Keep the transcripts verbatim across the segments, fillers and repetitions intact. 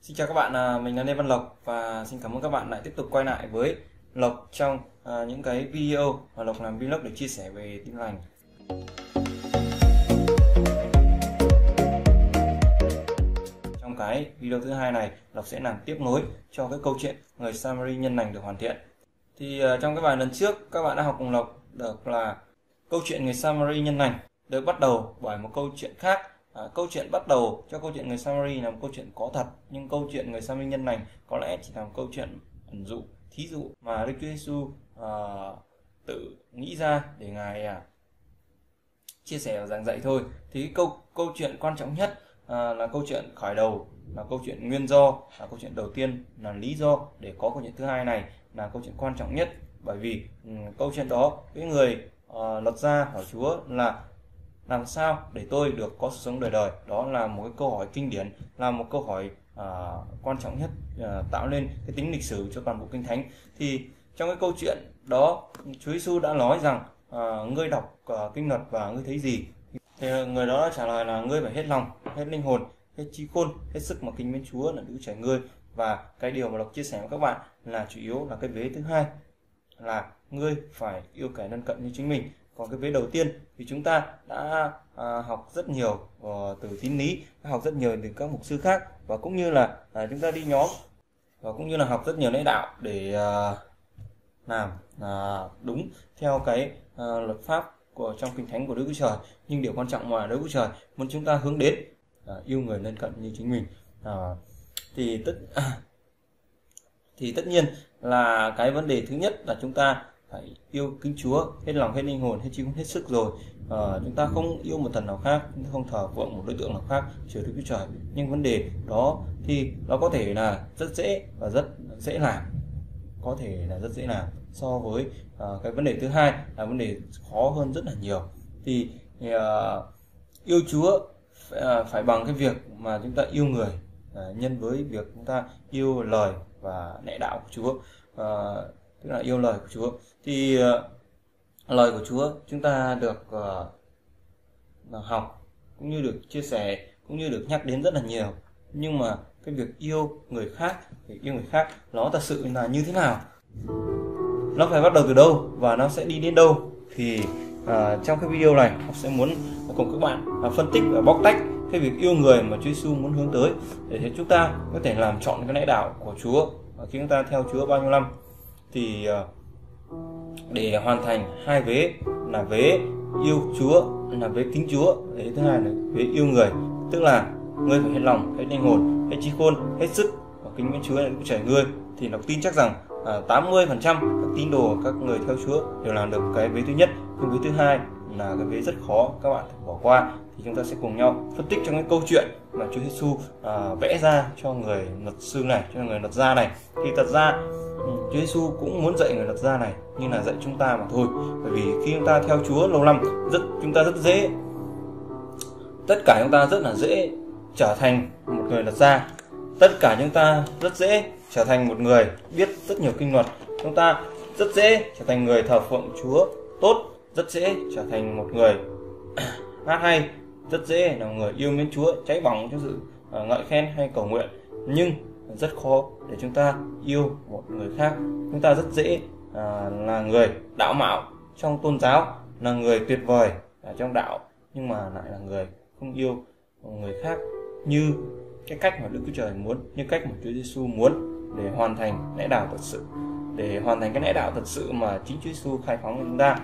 Xin chào các bạn, à, mình là Lê Văn Lộc và xin cảm ơn các bạn lại tiếp tục quay lại với Lộc trong à, những cái video mà Lộc làm vlog để chia sẻ về Tin Lành. Trong cái video thứ hai này, Lộc sẽ làm tiếp nối cho cái câu chuyện người Samari nhân lành được hoàn thiện. Thì à, trong cái bài lần trước các bạn đã học cùng Lộc được là câu chuyện người Samari nhân lành được bắt đầu bởi một câu chuyện khác. À, câu chuyện bắt đầu cho câu chuyện người Samari là một câu chuyện có thật, nhưng câu chuyện người Samari nhân lành có lẽ chỉ là một câu chuyện ẩn dụ, thí dụ mà Đức Chúa Giêsu à, tự nghĩ ra để ngài à, chia sẻ và giảng dạy thôi. Thì cái câu câu chuyện quan trọng nhất à, là câu chuyện khởi đầu, là câu chuyện nguyên do, là câu chuyện đầu tiên, là lý do để có câu chuyện thứ hai này, là câu chuyện quan trọng nhất. Bởi vì um, câu chuyện đó cái người uh, luật gia hỏi Chúa là làm sao để tôi được có sự sống đời đời. Đó là một cái câu hỏi kinh điển, là một câu hỏi uh, quan trọng nhất, uh, tạo nên cái tính lịch sử cho toàn bộ Kinh Thánh. Thì trong cái câu chuyện đó, Chúa Giêsu đã nói rằng uh, ngươi đọc uh, kinh luật và ngươi thấy gì? Thì người đó đã trả lời là ngươi phải hết lòng, hết linh hồn, hết trí khôn, hết sức mà kính mến Chúa là Đức Chúa Trời ngươi. Và cái điều mà Lộc chia sẻ với các bạn là chủ yếu là cái vế thứ hai, là ngươi phải yêu kẻ lân cận như chính mình. Còn cái vế đầu tiên thì chúng ta đã à, học rất nhiều uh, từ tín lý, học rất nhiều từ các mục sư khác, và cũng như là à, chúng ta đi nhóm, và cũng như là học rất nhiều lễ đạo để uh, làm uh, đúng theo cái uh, luật pháp của trong Kinh Thánh của Đức Chúa Trời. Nhưng điều quan trọng mà Đức Chúa Trời muốn chúng ta hướng đến uh, yêu người lân cận như chính mình. Uh, thì tất uh, thì tất nhiên là cái vấn đề thứ nhất là chúng ta phải yêu kính Chúa hết lòng, hết linh hồn, hết trí hết sức rồi. À, chúng ta không yêu một thần nào khác, chúng ta không thờ phượng một đối tượng nào khác trừ Đức Chúa Trời. Nhưng vấn đề đó thì nó có thể là rất dễ và rất dễ làm, có thể là rất dễ làm so với à, cái vấn đề thứ hai là vấn đề khó hơn rất là nhiều. Thì à, yêu Chúa phải, à, phải bằng cái việc mà chúng ta yêu người, à, nhân với việc chúng ta yêu lời và lẽ đạo của Chúa, à, tức là yêu lời của Chúa. Thì uh, lời của Chúa chúng ta được uh, học cũng như được chia sẻ, cũng như được nhắc đến rất là nhiều. Nhưng mà cái việc yêu người khác, việc yêu người khác nó thật sự là như thế nào, nó phải bắt đầu từ đâu và nó sẽ đi đến đâu? Thì uh, trong cái video này tôi sẽ muốn cùng các bạn uh, phân tích và bóc tách cái việc yêu người mà Chúa Giêsu muốn hướng tới, để chúng ta có thể làm chọn cái lẽ đạo của Chúa khi chúng ta theo Chúa bao nhiêu năm. Thì uh, để hoàn thành hai vế là vế yêu Chúa, là vế kính Chúa, vế thứ hai là vế yêu người, tức là ngươi phải hết lòng, hết linh hồn, hết trí khôn, hết sức và kính mến Chúa là Đức Chúa Trời ngươi. Thì Lộc tin chắc rằng à, tám mươi phần trăm các tín đồ, các người theo Chúa đều làm được cái vế thứ nhất. Nhưng vế thứ hai là cái vế rất khó, các bạn phải bỏ qua. Thì chúng ta sẽ cùng nhau phân tích trong cái câu chuyện mà Chúa Giêsu à, vẽ ra cho người luật sư này, cho người luật gia này. Thì thật ra Chúa Giêsu cũng muốn dạy người luật gia này như là dạy chúng ta mà thôi. Bởi vì khi chúng ta theo Chúa lâu năm, rất chúng ta rất dễ, tất cả chúng ta rất là dễ trở thành một người luật gia. Tất cả chúng ta rất dễ trở thành một người biết rất nhiều kinh luật. Chúng ta rất dễ trở thành người thờ phượng Chúa tốt, rất dễ trở thành một người hát hay, rất dễ là một người yêu mến Chúa, cháy bỏng cho sự ngợi khen hay cầu nguyện. Nhưng rất khó để chúng ta yêu một người khác. Chúng ta rất dễ à, là người đạo mạo trong tôn giáo, là người tuyệt vời ở trong đạo, nhưng mà lại là người không yêu người khác như cái cách mà Đức Chúa Trời muốn, như cách mà Chúa Giêsu muốn, để hoàn thành lẽ đạo thật sự, để hoàn thành cái lẽ đạo thật sự mà chính Chúa Giêsu khai phóng cho chúng ta.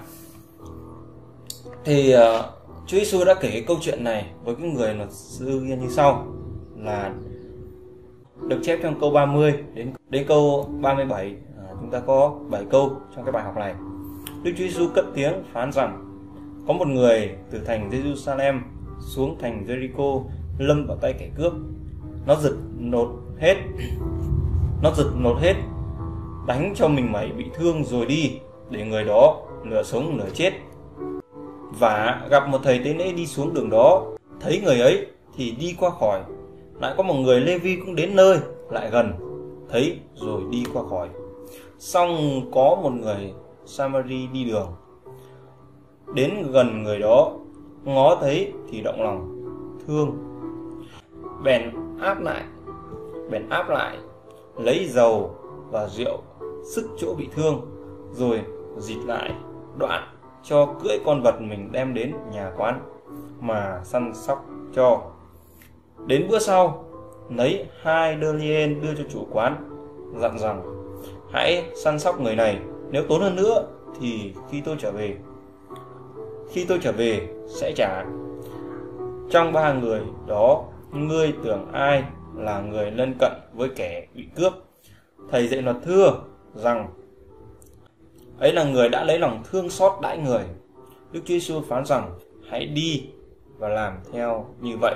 Thì uh, Chúa Giêsu đã kể cái câu chuyện này với cái người luật sư như sau, là được chép trong câu ba mươi đến đến câu ba mươi bảy. À, chúng ta có bảy câu trong cái bài học này. Đức Chúa Giêsu cất tiếng phán rằng: có một người từ thành Jerusalem xuống thành Jericho lâm vào tay kẻ cướp. Nó giật nốt hết, nó giật nốt hết, đánh cho mình mẩy bị thương rồi đi, để người đó nửa sống nửa chết. Và gặp một thầy tế lễ đi xuống đường đó, thấy người ấy thì đi qua khỏi. Lại có một người Lê-vi cũng đến nơi, lại gần, thấy rồi đi qua khỏi. Xong có một người Samari đi đường đến gần người đó, ngó thấy thì động lòng thương, bèn áp lại bèn áp lại, lấy dầu và rượu sức chỗ bị thương, rồi dịt lại đoạn cho cưỡi con vật mình đem đến nhà quán mà săn sóc cho. Đến bữa sau, lấy hai đơ lien đưa cho chủ quán, dặn rằng hãy săn sóc người này, nếu tốn hơn nữa thì khi tôi trở về khi tôi trở về sẽ trả. Trong ba người đó, ngươi tưởng ai là người lân cận với kẻ bị cướp? Thầy dạy luật thưa rằng ấy là người đã lấy lòng thương xót đãi người. Đức Chúa Giêsu phán rằng hãy đi và làm theo như vậy.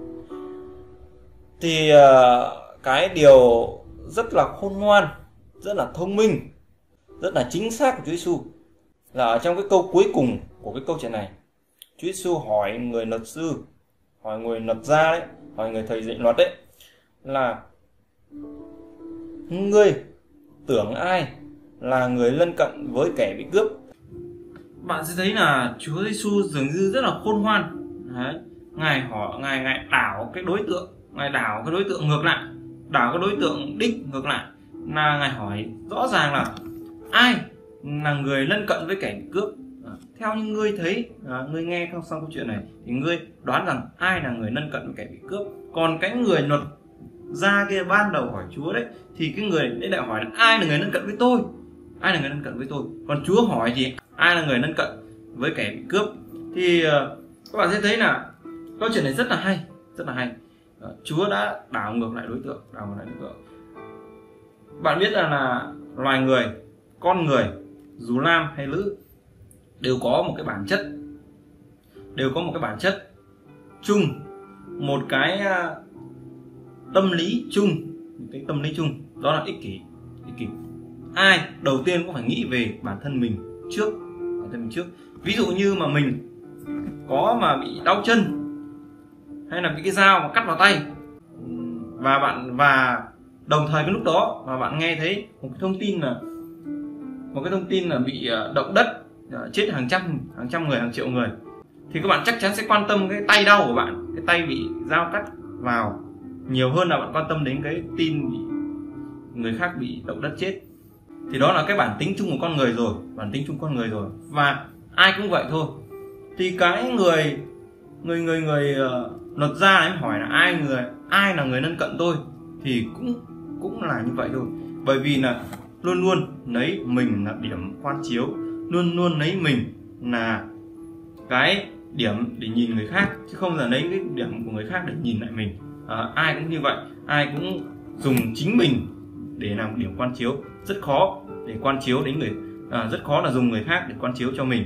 Thì uh, cái điều rất là khôn ngoan, rất là thông minh, rất là chính xác của Chúa Giêsu là ở trong cái câu cuối cùng của cái câu chuyện này. Chúa Giêsu hỏi người luật sư, hỏi người luật gia đấy, hỏi người thầy dạy luật đấy, là ngươi tưởng ai là người lân cận với kẻ bị cướp? Bạn sẽ thấy là Chúa Giêsu dường như rất là khôn ngoan. Đấy. Ngài hỏi, ngài ngài đảo cái đối tượng, ngài đảo cái đối tượng ngược lại, đảo cái đối tượng đích ngược lại, là ngài hỏi rõ ràng là ai là người lân cận với kẻ bị cướp. À, theo như ngươi thấy, à, ngươi nghe xong xong câu chuyện này thì ngươi đoán rằng ai là người lân cận với kẻ bị cướp. Còn cái người luật gia kia ban đầu hỏi Chúa đấy, thì cái người đấy lại hỏi là ai là người lân cận với tôi, ai là người lân cận với tôi. Còn Chúa hỏi thì ai là người lân cận với kẻ bị cướp. Thì uh, các bạn sẽ thấy là câu chuyện này rất là hay, rất là hay. Uh, Chúa đã đảo ngược lại đối tượng, đảo ngược lại đối tượng. Bạn biết là, là loài người, con người, dù nam hay nữ, đều có một cái bản chất, đều có một cái bản chất chung, một cái uh, tâm lý chung, một cái tâm lý chung, đó là ích kỷ. Ích kỷ. Ai đầu tiên cũng phải nghĩ về bản thân mình trước, bản thân mình trước. Ví dụ như mà mình có mà bị đau chân, hay là bị cái dao mà cắt vào tay, và bạn và đồng thời cái lúc đó mà bạn nghe thấy một cái thông tin là một cái thông tin là bị động đất, chết hàng trăm hàng trăm người, hàng triệu người, thì các bạn chắc chắn sẽ quan tâm cái tay đau của bạn, cái tay bị dao cắt vào nhiều hơn là bạn quan tâm đến cái tin bị người khác bị động đất chết. Thì đó là cái bản tính chung của con người rồi, bản tính chung con người rồi, và ai cũng vậy thôi. Thì cái người người người người uh, luật gia ấy hỏi là ai người ai là người lân cận tôi, thì cũng cũng là như vậy thôi. Bởi vì là luôn luôn lấy mình là điểm quan chiếu, luôn luôn lấy mình là cái điểm để nhìn người khác, chứ không là lấy cái điểm của người khác để nhìn lại mình. À, ai cũng như vậy, ai cũng dùng chính mình để làm điểm quan chiếu. Rất khó để quan chiếu đến người, à, rất khó là dùng người khác để quan chiếu cho mình.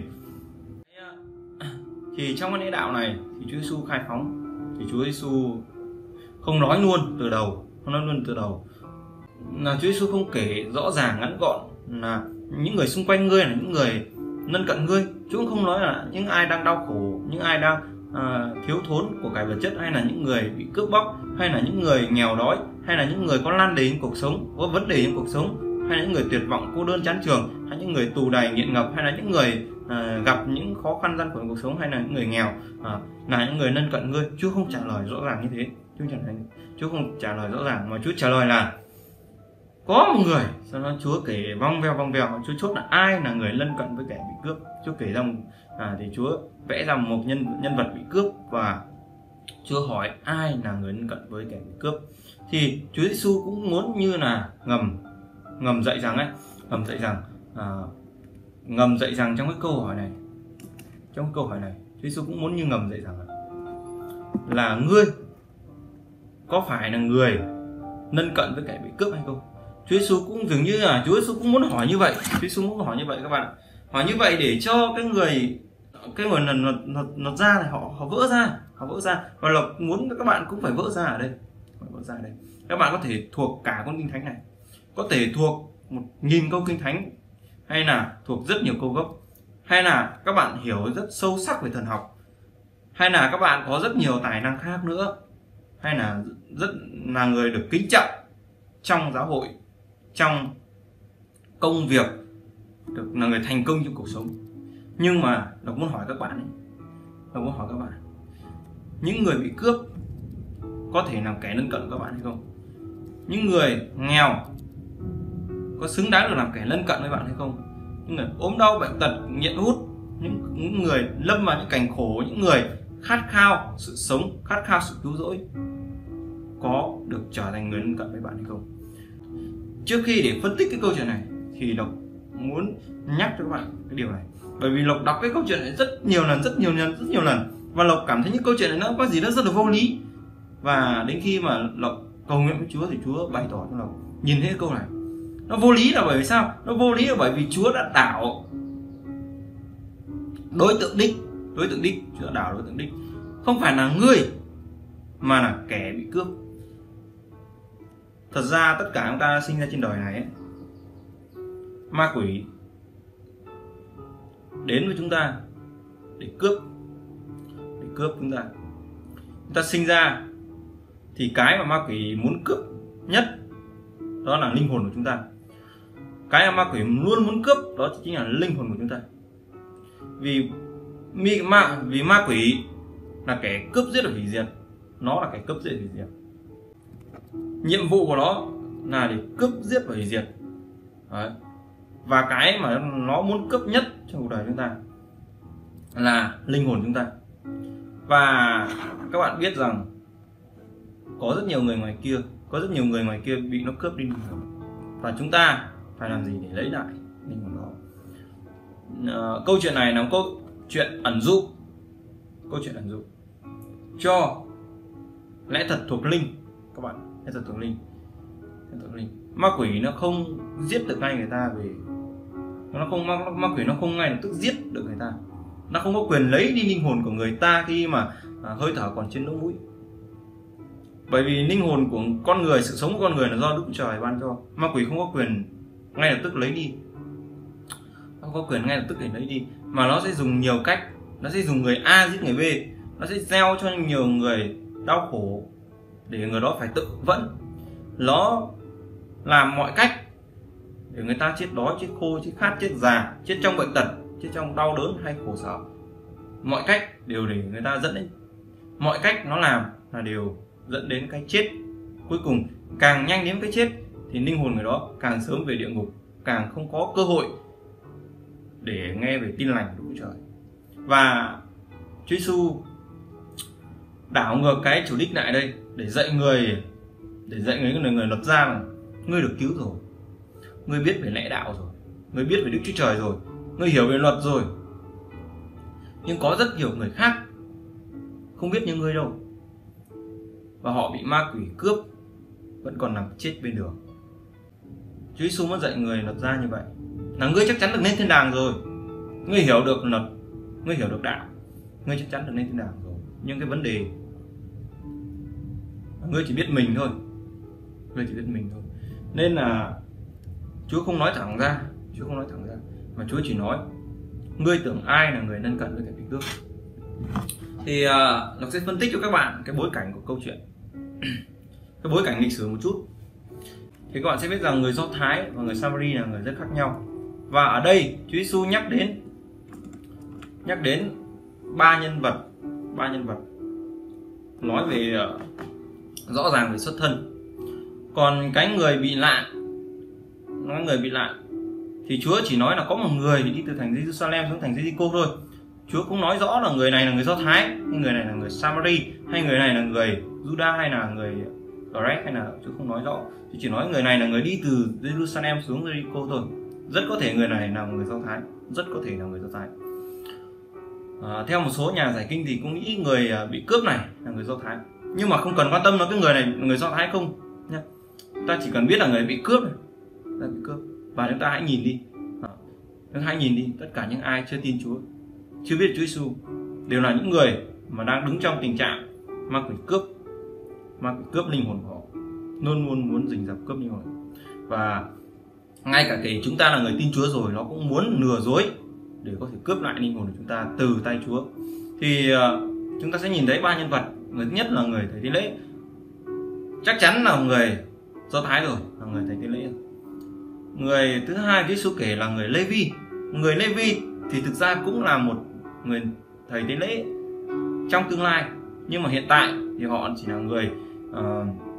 Thì trong cái lễ đạo này thì Chúa Giêsu khai phóng, thì Chúa Giêsu không nói luôn từ đầu, không nói luôn từ đầu. Là Chúa Giêsu không kể rõ ràng ngắn gọn là những người xung quanh ngươi là những người lân cận ngươi. Chúa cũng không nói là những ai đang đau khổ, những ai đang à, thiếu thốn của cải vật chất, hay là những người bị cướp bóc, hay là những người nghèo đói, hay là những người có nan đề trong cuộc sống, có vấn đề trong cuộc sống, hay là những người tuyệt vọng, cô đơn, chán trường, hay những người tù đày, nghiện ngập, hay là những người à, gặp những khó khăn gian khổ trong cuộc sống, hay là những người nghèo à, là những người lân cận ngươi. Chúa không trả lời rõ ràng như thế. Chúa trả lời, Chúa không trả lời rõ ràng, mà Chúa trả lời là có một người. Sau đó Chúa kể vòng vèo vòng vèo, Chúa chốt là ai là người lân cận với kẻ bị cướp. Chúa kể ra một, à, thì Chúa vẽ ra một nhân nhân vật bị cướp, và Chúa hỏi ai là người lân cận với kẻ bị cướp. Thì Chúa Giêsu cũng muốn như là ngầm ngầm dạy rằng ấy, ngầm dạy rằng à, ngầm dạy rằng trong cái câu hỏi này, trong câu hỏi này, Chúa Giêsu cũng muốn như ngầm dạy rằng là ngươi có phải là người lân cận với kẻ bị cướp hay không. Chúa Giêsu cũng dường như là Chúa Giêsu cũng muốn hỏi như vậy. Chúa Giêsu muốn hỏi như vậy các bạn, hỏi như vậy để cho cái người cái người lần luật luật luật ra này họ họ vỡ ra, họ vỡ ra, và là muốn các bạn cũng phải vỡ ra ở đây, phải vỡ ra ở đây. Các bạn có thể thuộc cả con kinh thánh này, có thể thuộc một nghìn câu kinh thánh, hay là thuộc rất nhiều câu gốc, hay là các bạn hiểu rất sâu sắc về thần học, hay là các bạn có rất nhiều tài năng khác nữa, hay là rất là người được kính trọng trong giáo hội, trong công việc, được là người thành công trong cuộc sống. Nhưng mà Lộc muốn hỏi các bạn ấy, Lộc muốn hỏi các bạn, những người bị cướp có thể làm kẻ lân cận các bạn hay không? những người nghèo có xứng đáng được làm kẻ lân cận với bạn hay không? Những người ốm đau bệnh tật, nghiện hút, những, những người lâm vào những cảnh khổ, những người khát khao sự sống, khát khao sự cứu rỗi, có được trở thành người lân cận với bạn hay không? Trước khi để phân tích cái câu chuyện này thì Lộc muốn nhắc cho các bạn cái điều này, bởi vì Lộc đọc cái câu chuyện này rất nhiều lần, rất nhiều lần, rất nhiều lần, và Lộc cảm thấy những câu chuyện này nó có gì đó rất là vô lý. Và đến khi mà Lộc cầu nguyện với Chúa thì Chúa bày tỏ cho Lộc nhìn thấy cái câu này nó vô lý. Là bởi vì sao? Nó vô lý là bởi vì Chúa đã đảo đối tượng đích, đối tượng đích, Chúa đã đảo đối tượng đích, không phải là ngươi mà là kẻ bị cướp. Thật ra tất cả chúng ta sinh ra trên đời này ấy, ma quỷ đến với chúng ta để cướp, để cướp chúng ta. Chúng ta sinh ra thì cái mà ma quỷ muốn cướp nhất đó là linh hồn của chúng ta. Cái mà ma quỷ luôn muốn cướp đó chính là linh hồn của chúng ta. Vì ma, vì ma quỷ là kẻ cướp giết và hủy diệt, nó là kẻ cướp giết và hủy diệt. Nhiệm vụ của nó là để cướp giết và hủy diệt. Đấy. Và cái mà nó muốn cướp nhất trong cuộc đời chúng ta là linh hồn chúng ta. Và các bạn biết rằng có rất nhiều người ngoài kia, có rất nhiều người ngoài kia bị nó cướp đi linh hồn, và chúng ta phải làm gì để lấy lại linh hồn đó? À, câu chuyện này là câu chuyện ẩn dụ, câu chuyện ẩn dụ cho lẽ thật thuộc linh các bạn, lẽ thật thuộc linh, lẽ thật thuộc linh. Ma quỷ nó không giết được ngay người ta, vì nó không ma, ma quỷ nó không ngay lập tức giết được người ta, nó không có quyền lấy đi linh hồn của người ta khi mà à, hơi thở còn trên lỗ mũi. Bởi vì linh hồn của con người, sự sống của con người là do Đức Trời ban cho. Ma quỷ không có quyền ngay lập tức lấy đi, không có quyền ngay lập tức để lấy đi, mà nó sẽ dùng nhiều cách. Nó sẽ dùng người A giết người B, nó sẽ gieo cho nhiều người đau khổ để người đó phải tự vẫn. Nó làm mọi cách để người ta chết đói, chết khô, chết khát, chết già, chết trong bệnh tật, chết trong đau đớn hay khổ sở. Mọi cách đều để người ta dẫn đến, mọi cách nó làm là đều dẫn đến cái chết. Cuối cùng càng nhanh đến cái chết thì linh hồn người đó càng sớm về địa ngục, càng không có cơ hội để nghe về tin lành của Đức Trời. Và Chúa Giêsu đảo ngược cái chủ đích lại đây để dạy người, để dạy người người, người luật gia là ngươi được cứu rồi, ngươi biết về lẽ đạo rồi, ngươi biết về Đức Chúa Trời rồi, ngươi hiểu về luật rồi. Nhưng có rất nhiều người khác không biết như ngươi đâu, và họ bị ma quỷ cướp, vẫn còn nằm chết bên đường. Chúa Giêsu muốn dạy người luật gia như vậy là ngươi chắc chắn được lên thiên đàng rồi, ngươi hiểu được luật, ngươi hiểu được đạo, ngươi chắc chắn được lên thiên đàng rồi. Nhưng cái vấn đề ngươi chỉ biết mình thôi, ngươi chỉ biết mình thôi. Nên là Chúa không nói thẳng ra, Chúa không nói thẳng ra, mà Chúa chỉ nói ngươi tưởng ai là người lân cận với kẻ bị cướp. Thì uh, Lộc sẽ phân tích cho các bạn cái bối cảnh của câu chuyện, cái bối cảnh lịch sử một chút. Thì các bạn sẽ biết rằng người Do Thái và người Samari là người rất khác nhau. Và ở đây Chúa Giêsu nhắc đến nhắc đến ba nhân vật, ba nhân vật nói về uh, rõ ràng về xuất thân. Còn cái người bị nạn, nói người bị nạn thì Chúa chỉ nói là có một người đi từ thành Jerusalem xuống thành Jericho thôi. Chúa cũng nói rõ là người này là người Do Thái, hay người này là người Samari, hay người này là người Juda, hay là người Grec, hay là Chúa không nói rõ. Chúa chỉ nói người này là người đi từ Jerusalem xuống Jericho thôi. Rất có thể người này là người Do Thái, rất có thể là người Do Thái. À, theo một số nhà giải kinh thì cũng nghĩ người bị cướp này là người Do Thái, nhưng mà không cần quan tâm là cái người này là người Do Thái không nha. Ta chỉ cần biết là người bị cướp này, là bị cướp. Và chúng ta hãy nhìn đi, à, chúng ta hãy nhìn đi, tất cả những ai chưa tin Chúa, chưa biết Chúa Giêsu đều là những người mà đang đứng trong tình trạng ma quỷ cướp, ma quỷ cướp linh hồn của họ, luôn luôn muốn rình rập cướp linh hồn. Và ngay cả kể chúng ta là người tin Chúa rồi, nó cũng muốn lừa dối để có thể cướp lại linh hồn của chúng ta từ tay Chúa. Thì uh, chúng ta sẽ nhìn thấy ba nhân vật. Người thứ nhất là người thầy tế lễ, chắc chắn là người Do Thái rồi, là người thầy tế lễ. Người thứ hai Chúa Giêsu kể là người Lê-vi. Người Lê-vi thì thực ra cũng là một người thầy tế lễ trong tương lai, nhưng mà hiện tại thì họ chỉ là người uh,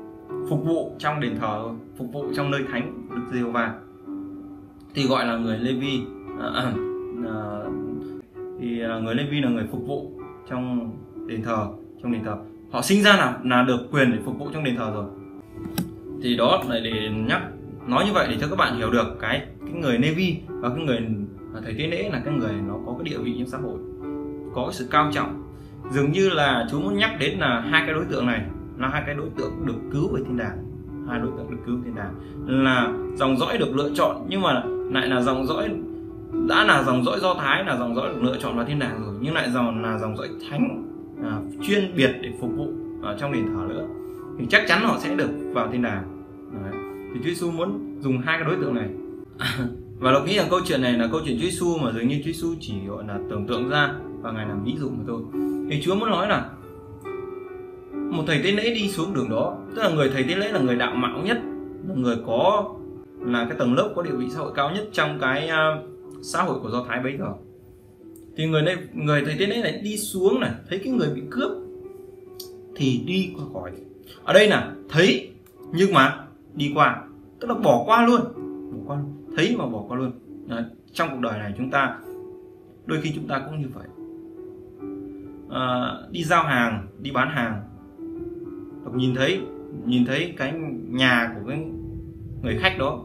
phục vụ trong đền thờ thôi, phục vụ trong nơi thánh Đức Giê-hô-va thì gọi là người Lê-vi. à, à, à, thì là người Lê-vi là người phục vụ trong đền thờ. Trong đền thờ họ sinh ra là là được quyền để phục vụ trong đền thờ rồi. Thì đó là để nhắc nói như vậy để cho các bạn hiểu được cái cái người Lê-vi và cái người thầy tế lễ là cái người nó có cái địa vị trong xã hội, có cái sự cao trọng. Dường như là Chúa muốn nhắc đến là hai cái đối tượng này là hai cái đối tượng được cứu về thiên đàng, hai đối tượng được cứu về thiên đàng là dòng dõi được lựa chọn, nhưng mà lại là dòng dõi đã là dòng dõi Do Thái, là dòng dõi được lựa chọn vào thiên đàng rồi, nhưng lại dòng là dòng dõi thánh à, chuyên biệt để phục vụ ở trong đền thờ nữa, thì chắc chắn họ sẽ được vào thiên đàng. Đấy. Thì Chúa Giêsu muốn dùng hai cái đối tượng này. Và Lộc nghĩ rằng câu chuyện này là câu chuyện Chúa Giêsu mà dường như Chúa Giêsu chỉ gọi là tưởng tượng ra và Ngài làm ví dụ mà thôi. Thì Chúa muốn nói là một thầy tế lễ đi xuống đường đó, tức là người thầy tế lễ là người đạo mạo nhất, là người có là cái tầng lớp có địa vị xã hội cao nhất trong cái uh, xã hội của Do Thái bấy giờ. Thì người này người thầy tế lễ này đi xuống này, thấy cái người bị cướp thì đi qua khỏi. Ở đây là thấy nhưng mà đi qua, tức là bỏ qua luôn, bỏ qua luôn. Thấy mà bỏ qua luôn. Đấy. Trong cuộc đời này chúng ta đôi khi chúng ta cũng như vậy. À, đi giao hàng, đi bán hàng, nhìn thấy nhìn thấy cái nhà của cái người khách đó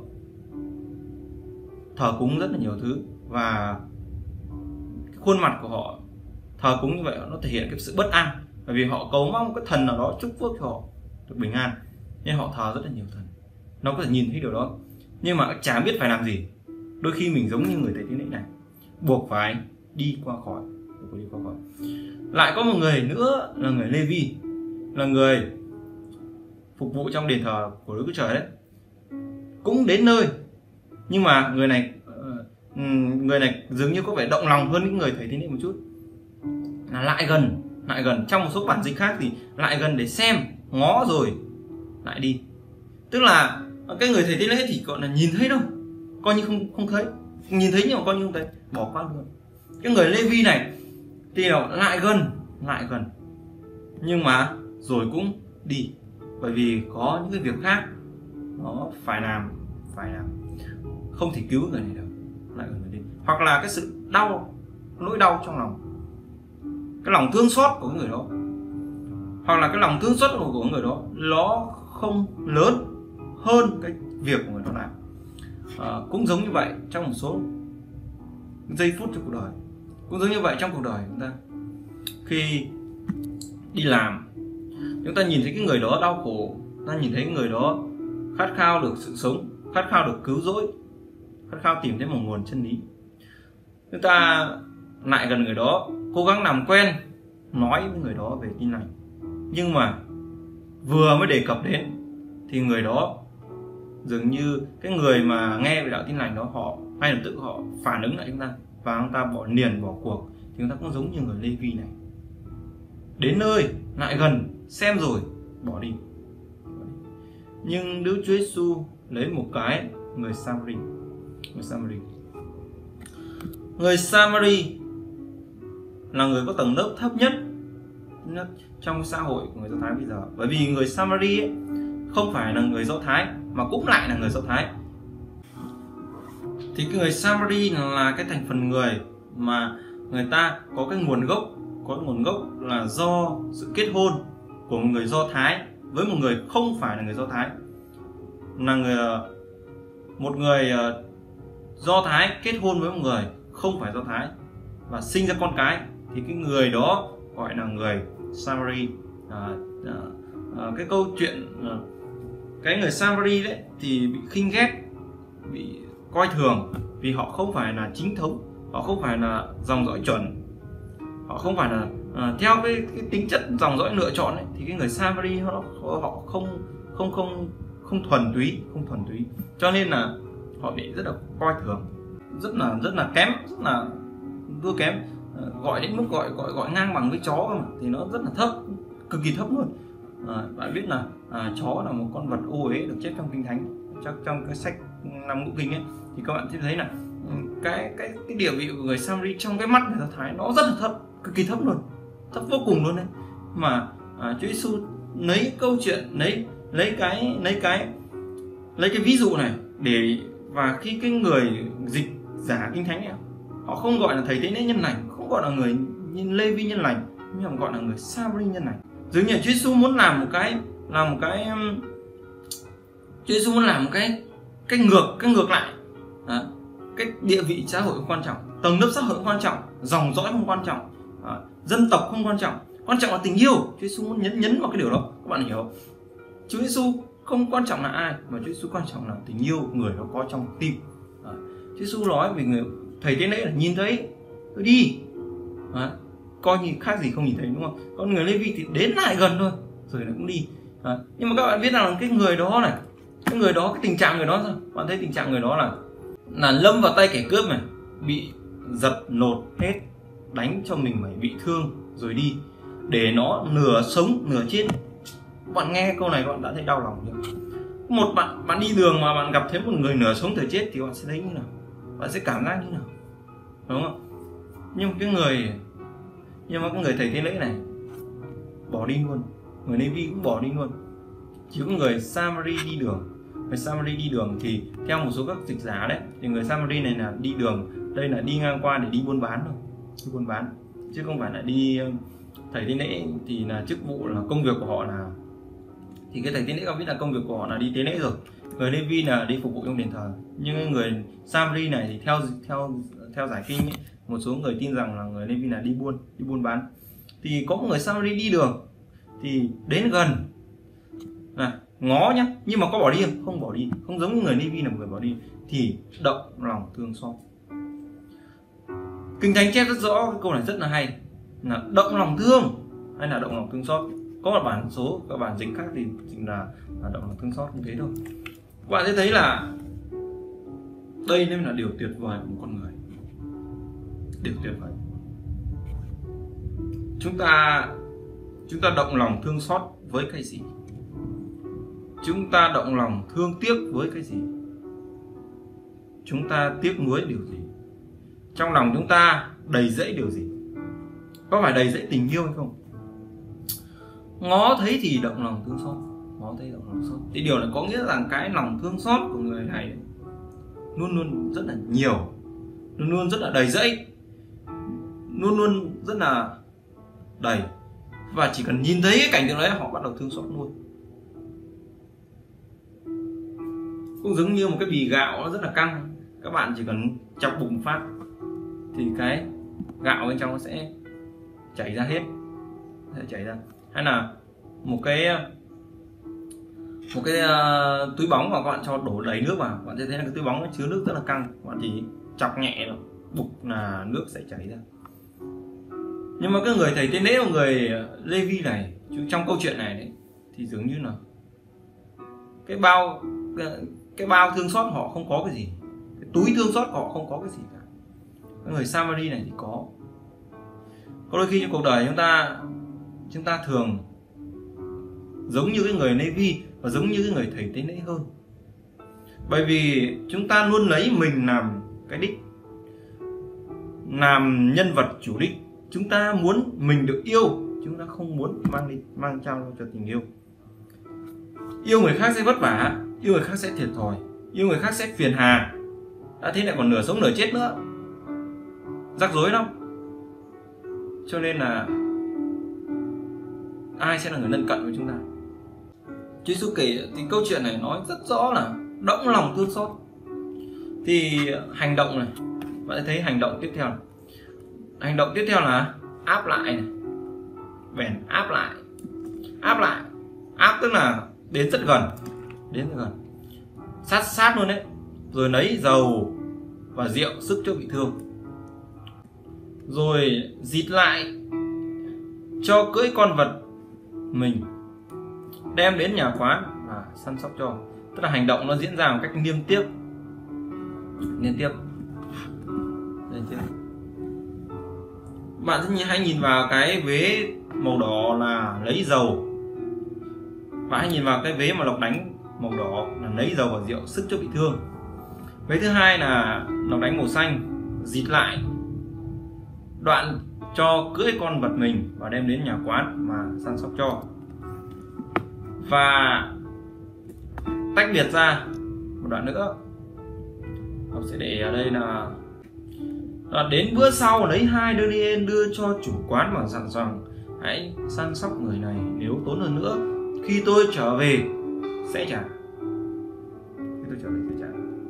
thờ cúng rất là nhiều thứ, và khuôn mặt của họ thờ cúng như vậy nó thể hiện cái sự bất an, bởi vì họ cầu mong cái thần nào đó chúc phước cho họ được bình an, nên họ thờ rất là nhiều thần. Nó có thể nhìn thấy điều đó, nhưng mà chả biết phải làm gì. Đôi khi mình giống như người thầy tế lễ này, buộc phải đi qua khỏi, buộc phải đi qua khỏi. Lại có một người nữa là người Lê-vi, là người phục vụ trong đền thờ của Đức Chúa Trời đấy, cũng đến nơi, nhưng mà người này người này dường như có vẻ động lòng hơn những người thầy tế lễ một chút, là lại gần lại gần trong một số bản dịch khác thì lại gần để xem, ngó rồi lại đi. Tức là cái người thầy tế lễ thì gọi là nhìn thấy đâu, coi như không không thấy, nhìn thấy nhưng mà coi như không thấy, bỏ qua luôn. Cái người Lê-vi này thì lại gần lại gần nhưng mà rồi cũng đi, bởi vì có những cái việc khác nó phải làm phải làm không thể cứu người này được, lại gần người đi. Hoặc là cái sự đau, nỗi đau trong lòng, cái lòng thương xót của người đó, hoặc là cái lòng thương xót của người đó nó không lớn hơn cái việc của người đó làm. À, cũng giống như vậy trong một số giây phút trong cuộc đời, cũng giống như vậy trong cuộc đời chúng ta, khi đi làm chúng ta nhìn thấy cái người đó đau khổ, ta nhìn thấy người đó khát khao được sự sống, khát khao được cứu rỗi, khát khao tìm thấy một nguồn chân lý, chúng ta lại gần người đó, cố gắng làm quen, nói với người đó về tin lành. Nhưng mà vừa mới đề cập đến thì người đó dường như cái người mà nghe về đạo tin lành đó, họ ngay lập tức họ phản ứng lại chúng ta và chúng ta bỏ liền bỏ cuộc. Thì chúng ta cũng giống như người Lê-vi này, đến nơi lại gần xem rồi bỏ đi. Nhưng Đức Chúa Giêsu lấy một cái người Samari, người Samari, người Samari là người có tầng lớp thấp nhất, nhất trong xã hội của người Do Thái bây giờ, bởi vì người Samari ấy, không phải là người Do Thái mà cũng lại là người Do Thái. Thì cái người Samari là cái thành phần người mà người ta có cái nguồn gốc, có cái nguồn gốc là do sự kết hôn của một người Do Thái với một người không phải là người Do Thái, là người một người Do Thái kết hôn với một người không phải Do Thái và sinh ra con cái, thì cái người đó gọi là người Samari. À, à, à, cái câu chuyện à, cái người Samari đấy thì bị khinh ghét, bị coi thường vì họ không phải là chính thống, họ không phải là dòng dõi chuẩn, họ không phải là à, theo cái, cái tính chất dòng dõi lựa chọn ấy, thì cái người Samari họ, họ không không không không thuần túy, không thuần túy, cho nên là họ bị rất là coi thường, rất là rất là kém, rất là thua kém, à, gọi đến mức gọi gọi gọi ngang bằng với chó mà, thì nó rất là thấp, cực kỳ thấp luôn. À, bạn biết là à, chó là một con vật ô uế được chép trong kinh thánh, chắc trong cái sách năm ngũ kinh ấy, thì các bạn sẽ thấy là cái cái cái địa vị của người Samari trong cái mắt người Do Thái nó rất là thấp, cực kỳ thấp luôn, thấp vô cùng luôn đấy. Mà à, Chúa Giêsu lấy câu chuyện lấy lấy cái lấy cái lấy cái ví dụ này để, và khi cái người dịch giả kinh thánh này, họ không gọi là thầy tế lễ nhân lành, không gọi là người như Lê Vi nhân lành, nhưng mà gọi là người Sa-ma-ri nhân lành. Dường như Chúa Giêsu muốn làm một cái làm một cái Chúa Giêsu muốn làm một cái cái ngược cái ngược lại. Đó. Cái địa vị xã hội không quan trọng, tầng lớp xã hội không quan trọng, dòng dõi không quan trọng, đó. Dân tộc không quan trọng, quan trọng là tình yêu. Chúa Giêsu muốn nhấn nhấn vào cái điều đó, các bạn hiểu không? Chúa Giêsu không quan trọng là ai, mà Chúa Giêsu quan trọng là tình yêu người nó có trong tim. Đó. Chúa Giêsu nói về người thầy tế lễ là nhìn thấy tôi đi, đó. Coi như khác gì không nhìn thấy, đúng không? Còn người Lê Vi thì đến lại gần thôi rồi nó cũng đi. Đó. Nhưng mà các bạn biết rằng cái người đó này, cái người đó, cái tình trạng người đó, bạn thấy tình trạng người đó là là lâm vào tay kẻ cướp này, bị giật lột hết, đánh cho mình phải bị thương rồi đi, để nó nửa sống nửa chết. Bạn nghe câu này các bạn đã thấy đau lòng chưa? Một bạn bạn đi đường mà bạn gặp thấy một người nửa sống nửa chết thì bạn sẽ thấy như nào? Bạn sẽ cảm giác như nào, đúng không? Nhưng mà cái người nhưng mà cái người thầy tế lễ này bỏ đi luôn, người Lê Vi cũng bỏ đi luôn. Chỉ có người Sa-ma-ri đi đường. Người Sa-ma-ri đi đường thì theo một số các dịch giả đấy, thì người Sa-ma-ri này là đi đường, đây là đi ngang qua để đi buôn bán thôi, đi buôn bán, chứ không phải là đi. Thầy tế lễ thì là chức vụ, là công việc của họ là, thì cái thầy tế lễ không biết là công việc của họ là đi tế lễ rồi. Người Lê Vi là đi phục vụ trong đền thờ. Nhưng người Sa-ma-ri này thì theo theo theo giải kinh ấy, một số người tin rằng là người Lê Vi là đi buôn đi buôn bán. Thì có một người Sa-ma-ri đi đường thì đến gần, này, ngó nhá, nhưng mà có bỏ đi không? Không bỏ đi, không giống như người Lê Vi là một người bỏ đi, thì động lòng thương xót. Kinh Thánh chép rất rõ, cái câu này rất là hay, là động lòng thương hay là động lòng thương xót. Có một bản số, các bản dịch khác thì là, là động lòng thương xót như thế thôi. Các bạn sẽ thấy là đây nên là điều tuyệt vời của một con người, điều tuyệt vời. Chúng ta chúng ta động lòng thương xót với cái gì? Chúng ta động lòng thương tiếc với cái gì? Chúng ta tiếc nuối điều gì? Trong lòng chúng ta đầy dẫy điều gì? Có phải đầy dẫy tình yêu hay không? Ngó thấy thì động lòng thương xót, ngó thấy động lòng xót. Thì điều này có nghĩa rằng cái lòng thương xót của người này luôn luôn rất là nhiều, luôn luôn rất là đầy dẫy, luôn luôn rất là đầy, và chỉ cần nhìn thấy cái cảnh tượng đấy họ bắt đầu thương xót luôn. Cũng giống như một cái bì gạo nó rất là căng, các bạn chỉ cần chọc bụng phát thì cái gạo bên trong nó sẽ chảy ra hết, sẽ chảy ra. Hay là một cái một cái uh, túi bóng mà các bạn cho đổ đầy nước vào, bạn sẽ thấy là cái túi bóng nó chứa nước rất là căng, bạn chỉ chọc nhẹ rồi bục là nước sẽ chảy ra. Nhưng mà cái người thầy tế lễ của người Lê Vi này, trong câu chuyện này đấy, thì dường như là cái bao cái, cái bao thương xót họ không có cái gì, cái túi thương xót họ không có cái gì cả. Cái người Sa-ma-ri này thì có. Có đôi khi trong cuộc đời chúng ta chúng ta thường giống như cái người Lê Vi và giống như cái người thầy tế lễ hơn, bởi vì chúng ta luôn lấy mình làm cái đích, làm nhân vật chủ đích. Chúng ta muốn mình được yêu, chúng ta không muốn mang đi mang trao cho tình yêu. Yêu người khác sẽ vất vả, yêu người khác sẽ thiệt thòi, yêu người khác sẽ phiền hà, đã thế lại còn nửa sống nửa chết nữa, rắc rối lắm. Cho nên là ai sẽ là người lân cận với chúng ta? Chúa Giêsu kể thì câu chuyện này nói rất rõ là động lòng thương xót. Thì hành động này, bạn sẽ thấy hành động tiếp theo này. Hành động tiếp theo là áp lại này, bèn áp lại, áp lại, áp tức là đến rất gần, đến rất gần, sát sát luôn đấy, rồi lấy dầu và rượu sức cho bị thương, rồi dịt lại cho cưỡi con vật mình, đem đến nhà quán và săn sóc cho. Tức là hành động nó diễn ra một cách liên tiếp, liên tiếp, liên tiếp. Bạn hãy nhìn vào cái vế màu đỏ là lấy dầu, và hãy nhìn vào cái vế mà Lộc đánh màu đỏ là lấy dầu và rượu sức cho bị thương. Vế thứ hai là Lộc đánh màu xanh, dịt lại, đoạn cho cưỡi con vật mình và đem đến nhà quán mà săn sóc cho. Và tách biệt ra một đoạn nữa. Ngọc sẽ để ở đây là à, đến bữa sau lấy hai đơn yên đưa cho chủ quán và dặn rằng hãy săn sóc người này, nếu tốn hơn nữa khi tôi trở về sẽ trả. Khi tôi trở về sẽ trả.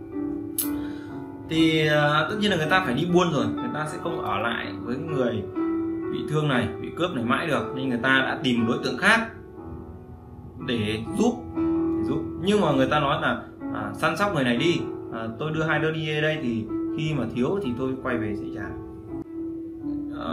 Thì à, tất nhiên là người ta phải đi buôn rồi, người ta sẽ không ở lại với người bị thương này, bị cướp này mãi được, nên người ta đã tìm một đối tượng khác để giúp, để giúp. Nhưng mà người ta nói là à, săn sóc người này đi, à, tôi đưa hai đơn đi đây thì khi mà thiếu thì tôi quay về sẽ trả. À,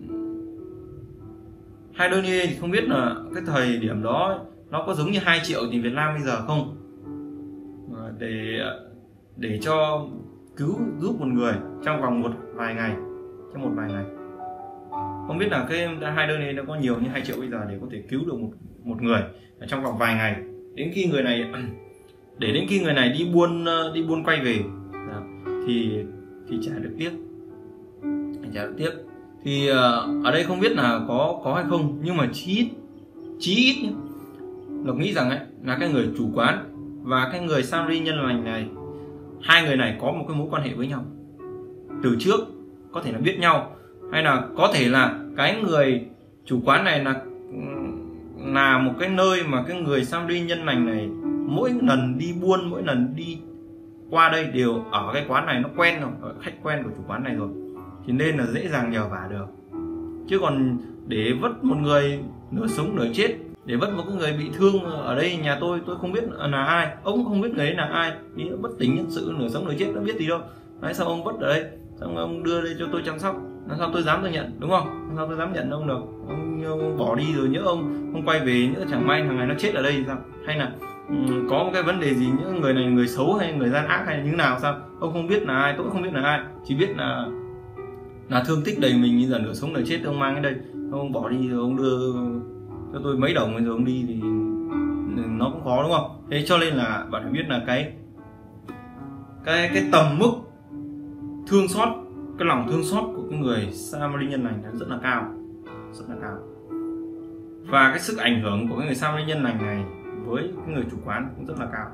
hai đơn đi thì không biết là cái thời điểm đó nó có giống như hai triệu tiền Việt Nam bây giờ không, à, để để cho cứu giúp một người trong vòng một vài ngày, trong một vài ngày. Không biết là cái hai đơn này nó có nhiều như hai triệu bây giờ để có thể cứu được một một người ở trong vòng vài ngày, đến khi người này để đến khi người này đi buôn đi buôn quay về thì thì trả được tiếp, trả được tiếp. Thì ở đây không biết là có có hay không, nhưng mà chí ít chí ít Lộc nghĩ rằng ấy là cái người chủ quán và cái người Samari nhân lành này, hai người này có một cái mối quan hệ với nhau từ trước, có thể là biết nhau, hay là có thể là cái người chủ quán này là là một cái nơi mà cái người Samari nhân lành này mỗi lần đi buôn, mỗi lần đi qua đây đều ở cái quán này, nó quen rồi, khách quen của chủ quán này rồi, thì nên là dễ dàng nhờ vả được. Chứ còn để vất một người nửa sống nửa chết, để vất một cái người bị thương ở đây nhà tôi tôi không biết là ai, ông không biết người ấy là ai, ý bất tỉnh nhân sự nửa sống nửa chết nó biết gì đâu. Đấy, sao ông vất ở đây, xong ông đưa đây cho tôi chăm sóc, làm sao tôi dám tôi nhận, đúng không? Làm sao tôi dám nhận ông được? Ông, ông bỏ đi rồi nhớ ông không quay về, nhớ chẳng may thằng này nó chết ở đây thì sao? Hay là um, có một cái vấn đề gì, những người này người xấu hay người gian ác hay như thế nào sao? Ông không biết là ai, tôi cũng không biết là ai, chỉ biết là là thương tích đầy mình, như giờ nửa sống nửa chết ông mang cái đây, ông bỏ đi rồi ông đưa cho tôi mấy đồng rồi ông đi thì nó cũng khó, đúng không? Thế cho nên là bạn phải biết là cái cái cái tầm mức thương xót, cái lòng thương xót của cái người Samari nhân lành rất là cao, rất là cao. Và cái sức ảnh hưởng của cái người Samari nhân lành này với cái người chủ quán cũng rất là cao.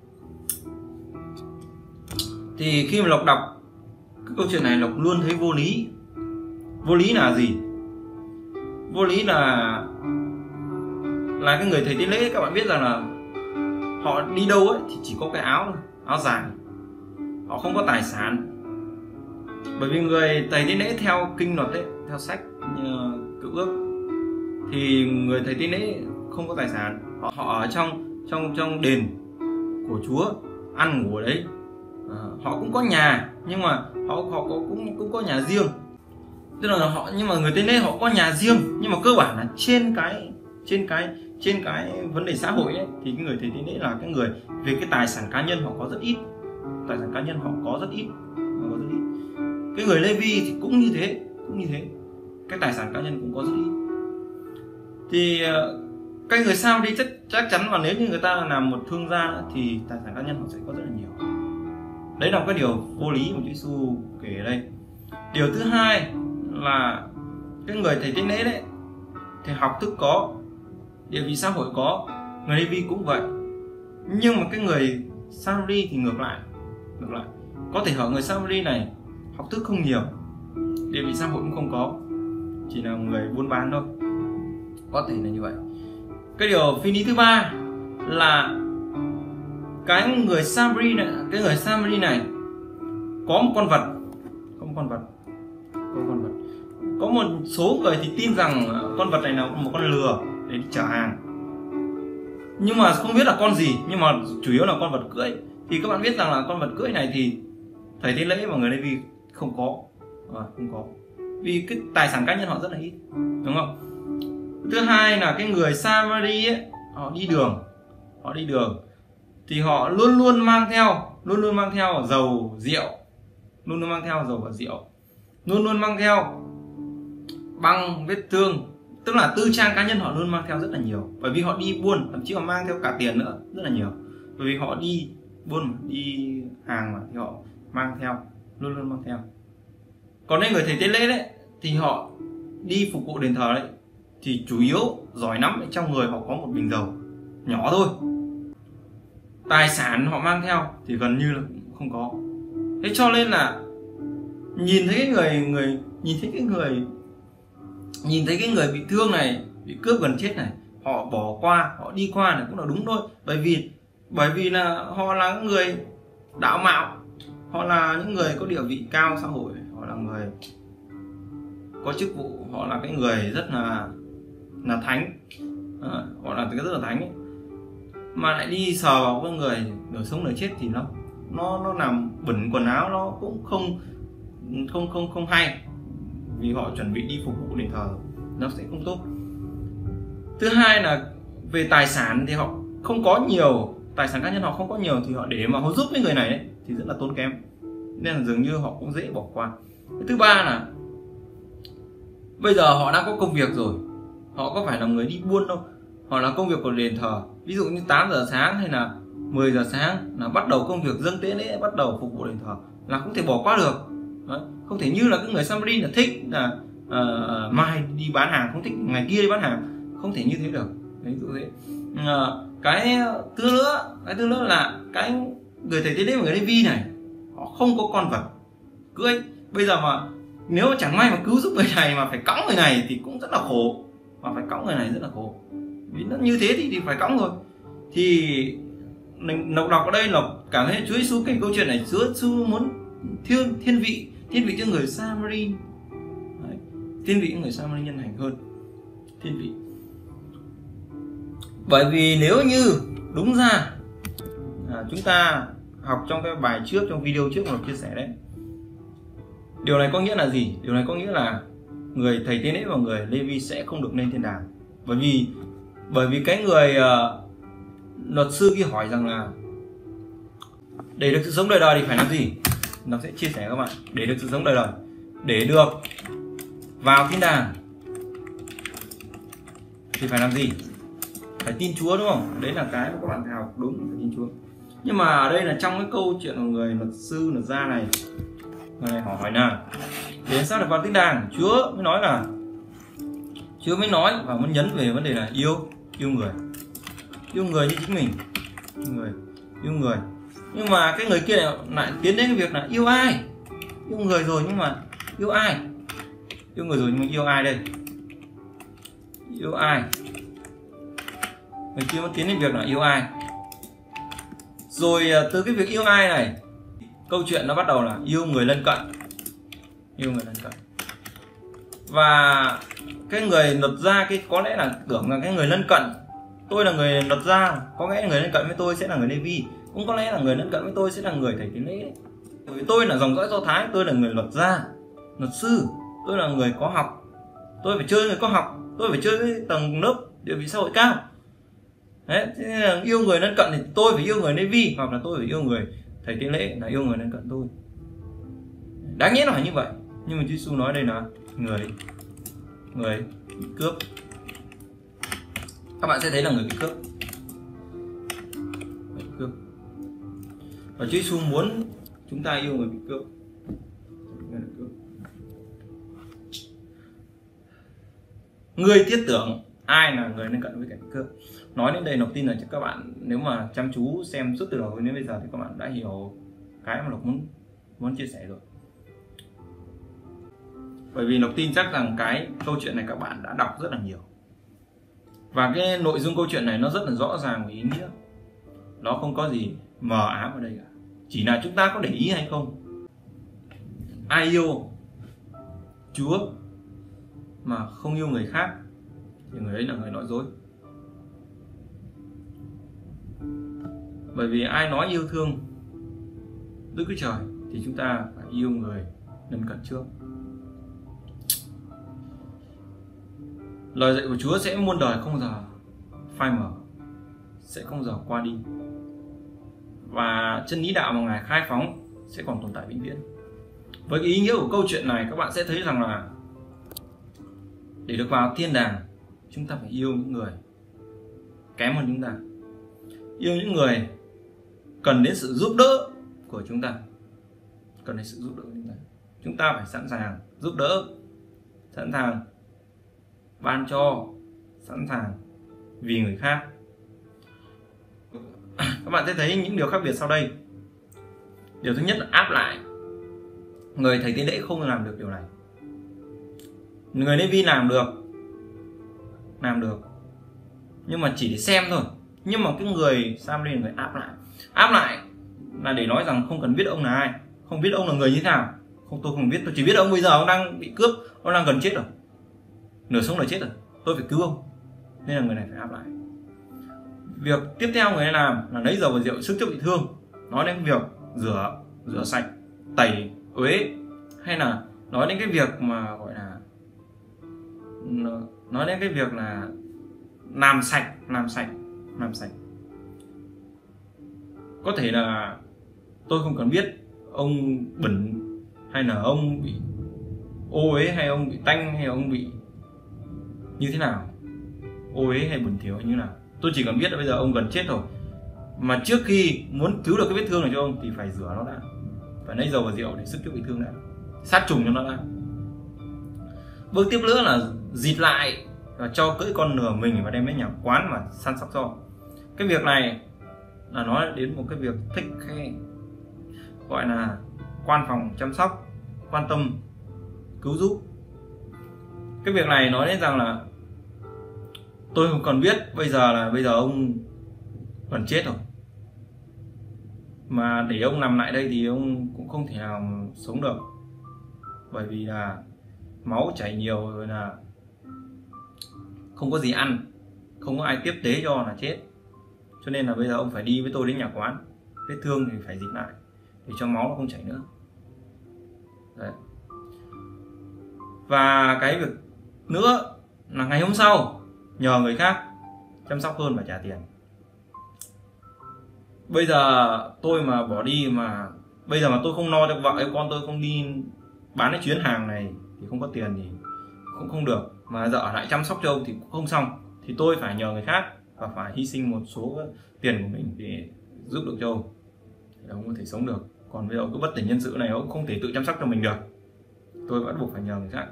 Thì khi mà Lộc đọc cái câu chuyện này, Lộc luôn thấy vô lý. Vô lý là gì? Vô lý là là cái người thầy tế lễ, các bạn biết rằng là họ đi đâu ấy thì chỉ có cái áo thôi, áo dài, họ không có tài sản. Bởi vì người thầy tế lễ theo kinh luật ấy, theo sách Cựu Ước thì người thầy tế lễ không có tài sản, họ, họ ở trong trong trong đền của Chúa, ăn ngủ ở đấy. À, họ cũng có nhà, nhưng mà họ họ có, cũng cũng có nhà riêng. Tức là họ, nhưng mà người tế lễ họ có nhà riêng, nhưng mà cơ bản là trên cái trên cái trên cái vấn đề xã hội ấy, thì cái người thầy tế lễ là cái người về cái tài sản cá nhân họ có rất ít, tài sản cá nhân họ có rất ít, họ có rất ít. Cái người Lê Vi thì cũng như thế, cũng như thế, cái tài sản cá nhân cũng có rất ít. Thì cái người sao đi chắc chắc chắn là nếu như người ta làm một thương gia thì tài sản cá nhân họ sẽ có rất là nhiều. Đấy là một cái điều vô lý mà Chúa Giêsu kể ở đây. Điều thứ hai là cái người thầy tế lễ đấy thì học thức có, địa vị xã hội có, người Lê Vi cũng vậy. Nhưng mà cái người Samari thì ngược lại, ngược lại. Có thể hỏi người Samari này học thức không nhiều, địa vị xã hội cũng không có, chỉ là người buôn bán thôi, có thể là như vậy. Cái điều phi lý thứ ba là cái người Samari này, cái người Samari này có một con vật, có một con vật, có một con vật. Có một số người thì tin rằng con vật này là một con lừa để đi chở hàng, nhưng mà không biết là con gì, nhưng mà chủ yếu là con vật cưỡi. Thì các bạn biết rằng là con vật cưỡi này thì thầy tế lễ và người Lê Vi không có, à, không có, vì cái tài sản cá nhân họ rất là ít, đúng không? Thứ hai là cái người Samari ấy, họ đi đường, họ đi đường thì họ luôn luôn mang theo, luôn luôn mang theo dầu rượu, luôn luôn mang theo dầu và rượu, luôn luôn mang theo băng vết thương, tức là tư trang cá nhân họ luôn mang theo rất là nhiều, bởi vì họ đi buôn, thậm chí họ mang theo cả tiền nữa, rất là nhiều, bởi vì họ đi buôn, đi hàng mà, thì họ mang theo, luôn luôn mang theo. Còn đây người thầy tế lễ đấy thì họ đi phục vụ đền thờ đấy thì chủ yếu giỏi lắm, trong người họ có một bình dầu nhỏ thôi. tài sản họ mang theo thì gần như là không có. Thế cho nên là nhìn thấy cái người người nhìn thấy cái người nhìn thấy cái người bị thương này, bị cướp gần chết này, họ bỏ qua, họ đi qua này cũng là đúng thôi. Bởi vì bởi vì là họ là những người đạo mạo, họ là những người có địa vị cao xã hội, họ là người có chức vụ, họ là cái người rất là là thánh, à, họ là cái rất là thánh ấy. Mà lại đi sờ vào cái người nửa sống nửa chết thì nó nó nó làm bẩn quần áo, nó cũng không không không không hay, vì họ chuẩn bị đi phục vụ đền thờ, nó sẽ không tốt. Thứ hai là về tài sản thì họ không có nhiều, tài sản cá nhân họ không có nhiều, thì họ để mà họ giúp cái người này ấy, thì rất là tốn kém, nên là dường như họ cũng dễ bỏ qua. Thứ ba là bây giờ họ đã có công việc rồi, họ có phải là người đi buôn đâu, họ là công việc của đền thờ, ví dụ như tám giờ sáng hay là mười giờ sáng là bắt đầu công việc dâng tế lễ, bắt đầu phục vụ đền thờ, là không thể bỏ qua được. Đấy, không thể như là cái người Samari là thích là uh, mai đi bán hàng, không thích ngày kia đi bán hàng, không thể như thế được. Ví dụ thế. Uh, cái thứ nữa cái thứ nữa là cái người thầy tế lễ và người Levi này họ không có con vật cưỡi. Bây giờ mà nếu mà chẳng may mà cứu giúp người này mà phải cõng người này thì cũng rất là khổ, mà phải cõng người này rất là khổ, vì nó như thế thì, thì phải cõng rồi. Thì mình đọc đọc ở đây là cảm thấy Chúa Giêsu kể câu chuyện này, Chúa Giêsu muốn thiên thiên vị thiên vị cho người Samari, đấy, thiên vị cho người Samari nhân hành hơn, thiên vị. Bởi vì nếu như đúng ra à, chúng ta học trong cái bài trước, trong video trước mà chia sẻ đấy, điều này có nghĩa là gì? Điều này có nghĩa là người thầy tế lễ và người Levi sẽ không được lên thiên đàng. Bởi vì bởi vì cái người uh, luật sư kia hỏi rằng là để được sự sống đời đời thì phải làm gì? Nó sẽ chia sẻ các bạn, để được sự sống đời đời, để được vào thiên đàng thì phải làm gì? Phải tin Chúa, đúng không? Đấy là cái mà các bạn học đúng, phải tin Chúa. Nhưng mà ở đây là trong cái câu chuyện của người luật sư luật gia này, người này hỏi là để sao được vào thiên đàng, Chúa mới nói là Chúa mới nói và muốn nhấn về vấn đề là yêu yêu người, yêu người như chính mình, yêu người yêu người. Nhưng mà cái người kia lại, lại tiến đến cái việc là yêu ai? Yêu người rồi nhưng mà yêu ai? Yêu người rồi nhưng mà yêu ai đây? Yêu ai? Người kia muốn tiến đến việc là yêu ai? Rồi từ cái việc yêu ai này, câu chuyện nó bắt đầu là yêu người lân cận, yêu người lân cận. Và cái người luật gia cái có lẽ là tưởng là cái người lân cận, tôi là người luật gia, có lẽ người lân cận với tôi sẽ là người Levi, cũng có lẽ là người lân cận với tôi sẽ là người thầy tế lễ. Bởi vì tôi là dòng dõi Do Thái, tôi là người luật gia, luật sư, tôi là người có học, tôi phải chơi người có học, tôi phải chơi với tầng lớp địa vị xã hội cao. Đấy, thế nên là yêu người lân cận thì tôi phải yêu người Levi, hoặc là tôi phải yêu người thầy tế lễ là yêu người lân cận tôi. Đáng nhẽ là phải như vậy, nhưng mà Chúa Giêsu nói đây là người người bị cướp. Các bạn sẽ thấy là người bị cướp, bị cướp. Và Chúa Giêsu muốn chúng ta yêu người bị cướp. Người thiết tưởng ai là người lân cận với kẻ bị cướp. Nói đến đây Lộc tin là các bạn nếu mà chăm chú xem suốt từ đầu đến bây giờ thì các bạn đã hiểu cái mà Lộc muốn muốn chia sẻ rồi. Bởi vì Lộc tin chắc rằng cái câu chuyện này các bạn đã đọc rất là nhiều, và cái nội dung câu chuyện này nó rất là rõ ràng và ý nghĩa, nó không có gì mờ ám ở đây cả, chỉ là chúng ta có để ý hay không. Ai yêu Chúa mà không yêu người khác thì người ấy là người nói dối. Bởi vì ai nói yêu thương Đức Chúa Trời thì chúng ta phải yêu người lân cận trước. Lời dạy của Chúa sẽ muôn đời không giờ phai mờ, sẽ không giờ qua đi, và chân lý đạo mà Ngài khai phóng sẽ còn tồn tại vĩnh viễn. Với cái ý nghĩa của câu chuyện này, các bạn sẽ thấy rằng là để được vào thiên đàng, chúng ta phải yêu những người kém hơn chúng ta, yêu những người cần đến sự giúp đỡ của chúng ta, cần đến sự giúp đỡ của chúng ta. Chúng ta phải sẵn sàng giúp đỡ, sẵn sàng ban cho, sẵn sàng vì người khác. các bạn sẽ thấy những điều khác biệt sau đây. Điều thứ nhất là áp lại. Người thầy tế lễ không làm được điều này. Người Levi làm được, làm được, nhưng mà chỉ để xem thôi. Nhưng mà cái người Samari là người áp lại. Áp lại là để nói rằng không cần biết ông là ai, không biết ông là người như thế nào. Không, tôi không biết, tôi chỉ biết ông bây giờ ông đang bị cướp, ông đang gần chết rồi, nửa sống nửa chết rồi, tôi phải cứu ông. Nên là người này phải áp lại. Việc tiếp theo người này làm là lấy dầu và rượu sức cho bị thương. Nói đến việc rửa rửa sạch, tẩy uế, hay là nói đến cái việc mà gọi là nói đến cái việc là làm sạch, làm sạch, làm sạch. Có thể là tôi không cần biết ông bẩn, hay là ông bị ô uế, hay ông bị tanh, hay ông bị như thế nào, ô uế hay bẩn thỉu hay như nào. Tôi chỉ cần biết là bây giờ ông gần chết rồi, mà trước khi muốn cứu được cái vết thương này cho ông thì phải rửa nó đã, phải lấy dầu và rượu để sức cho bị thương đã, sát trùng cho nó đã. Bước tiếp nữa là dịt lại và cho cưỡi con lừa mình và đem đến nhà quán mà săn sóc cho. Cái việc này là nói đến một cái việc thích khe, gọi là quan phòng chăm sóc, quan tâm, cứu giúp. Cái việc này nói đến rằng là tôi không còn biết bây giờ là bây giờ ông gần chết rồi, mà để ông nằm lại đây thì ông cũng không thể nào sống được, bởi vì là máu chảy nhiều rồi, là không có gì ăn, không có ai tiếp tế cho là chết. Cho nên là bây giờ ông phải đi với tôi đến nhà quán, vết thương thì phải dịch lại để cho máu nó không chảy nữa. Đấy. Và cái việc nữa là ngày hôm sau nhờ người khác chăm sóc hơn và trả tiền. Bây giờ tôi mà bỏ đi, mà bây giờ mà tôi không lo cho vợ hay con tôi, không đi bán cái chuyến hàng này thì không có tiền thì cũng không được, mà giờ ở lại chăm sóc cho ông thì cũng không xong, thì tôi phải nhờ người khác và phải hy sinh một số tiền của mình để giúp được cho ông, thì ông có thể sống được. Còn bây giờ ông cứ bất tỉnh nhân sự này, ông không thể tự chăm sóc cho mình được, tôi bắt buộc phải nhờ người khác.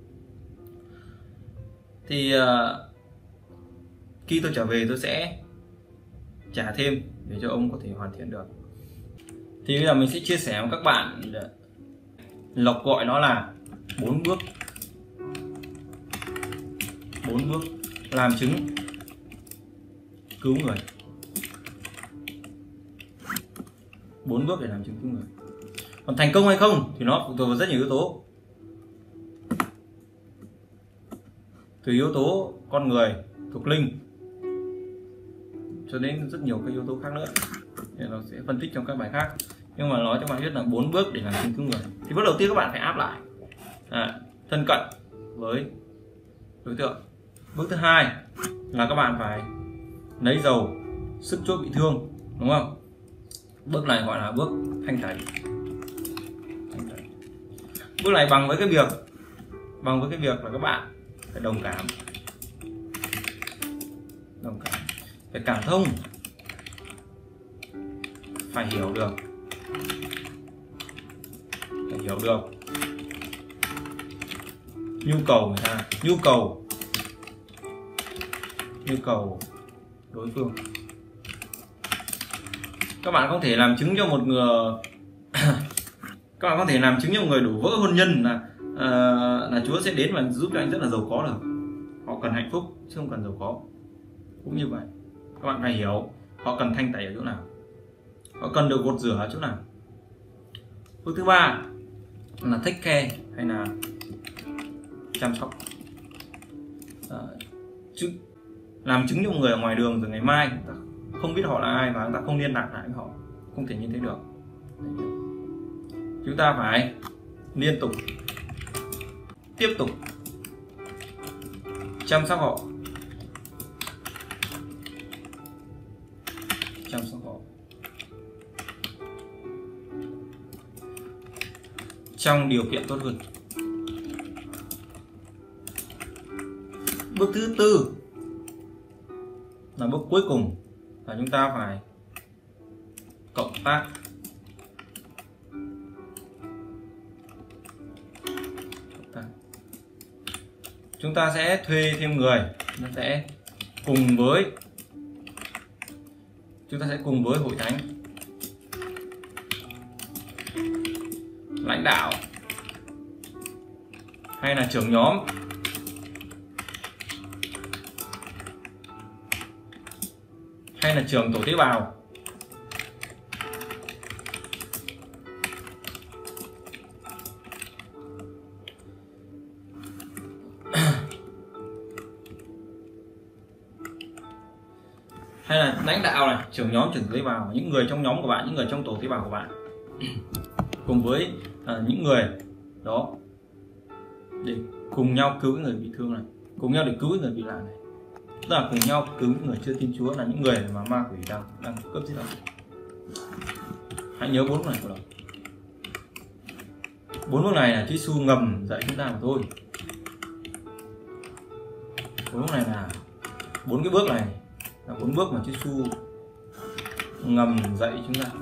Thì uh, khi tôi trở về tôi sẽ trả thêm để cho ông có thể hoàn thiện được. Thì bây giờ mình sẽ chia sẻ với các bạn, Lộc gọi nó là bốn bước. Bốn bước làm chứng cứu người. Bốn bước để làm chứng cứu người. Còn thành công hay không thì nó phụ thuộc vào rất nhiều yếu tố. Từ yếu tố con người, thuộc linh, cho đến rất nhiều các yếu tố khác nữa, thì nó sẽ phân tích trong các bài khác. Nhưng mà nói cho bạn biết là bốn bước để làm chứng cứu người. Thì bước đầu tiên các bạn phải áp lại, à, thân cận với đối tượng. Bước thứ hai là các bạn phải lấy dầu sức chốt bị thương, đúng không? Bước này gọi là bước thanh tẩy. Thanh tẩy. Bước này bằng với cái việc bằng với cái việc là các bạn phải đồng cảm, đồng cảm, phải cảm thông, phải hiểu được, phải hiểu được nhu cầu người ta, nhu cầu nhu cầu đối phương. Các bạn không thể làm chứng cho một người các bạn không thể làm chứng cho một người đổ vỡ hôn nhân là uh, là Chúa sẽ đến và giúp cho anh rất là giàu có được. Họ cần hạnh phúc chứ không cần giàu có. Cũng như vậy, các bạn phải hiểu họ cần thanh tẩy ở chỗ nào, họ cần được gột rửa ở chỗ nào. Bước thứ ba là take care, hay là chăm sóc. À, chứ làm chứng cho một người ở ngoài đường rồi ngày mai chúng ta không biết họ là ai và chúng ta không liên lạc lại với họ, không thể như thế được. Chúng ta phải liên tục tiếp tục chăm sóc họ, chăm sóc họ trong điều kiện tốt hơn. Bước thứ tư là bước cuối cùng là chúng ta phải cộng tác. Cộng tác. Chúng ta sẽ thuê thêm người, nó sẽ cùng với chúng ta sẽ cùng với hội thánh, lãnh đạo hay là trưởng nhóm, hay là trưởng tổ tế bào, hay là lãnh đạo này, trưởng nhóm, trưởng tế bào, những người trong nhóm của bạn, những người trong tổ tế bào của bạn, cùng với à, những người đó để cùng nhau cứu người bị thương này, cùng nhau để cứu người bị nạn này, tức là cùng nhau cứu những người chưa tin Chúa, là những người mà ma quỷ đang đang cướp giết. Hãy nhớ bốn bước này của nó. Bốn bước này là Chúa Giêsu ngầm dạy chúng ta mà thôi. Bốn bước này là bốn cái bước này là bốn bước mà Chúa Giêsu ngầm dạy chúng ta.